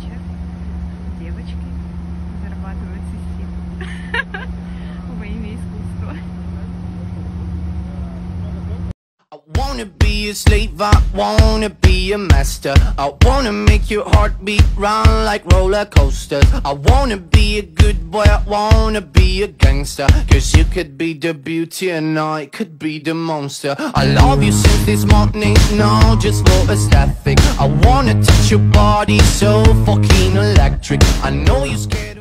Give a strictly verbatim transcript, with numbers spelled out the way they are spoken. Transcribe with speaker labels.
Speaker 1: вечер. Девочки зарабатывают сисек во имя искусства.
Speaker 2: I wanna be a slave, I wanna be a master. I wanna make your heartbeat run like roller coasters. I wanna be a good boy, I wanna be a gangster. Cause you could be the beauty and I could be the monster. I love you since this morning, no, just for aesthetic. I wanna touch your body so fucking electric. I know you're scared.